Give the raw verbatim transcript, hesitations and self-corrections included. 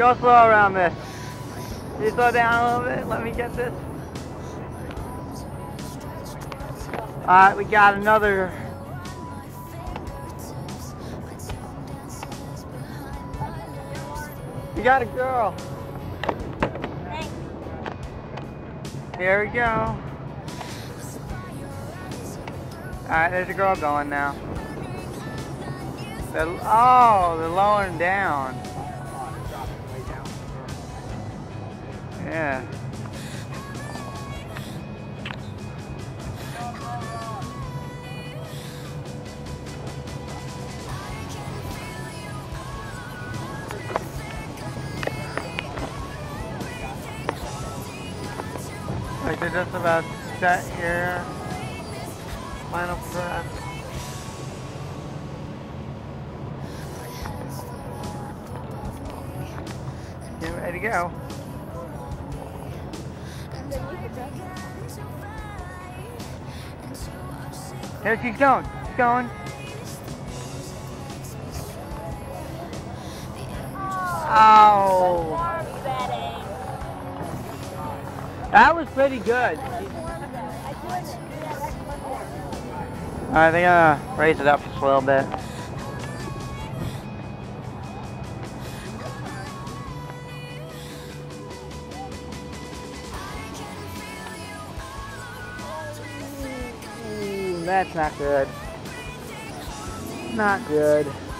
Go slow around this. Can you slow down a little bit? Let me get this. Alright, we got another. You got a girl. Here we go. Alright, there's a girl going now. They're, oh, they're lowering down. Yeah. Like they're just about set here. Final press. Get ready to go. There she's going. She's going. Oh. That was pretty good. Alright, they're gonna raise it up just a little bit. Ooh, that's not good. Not good.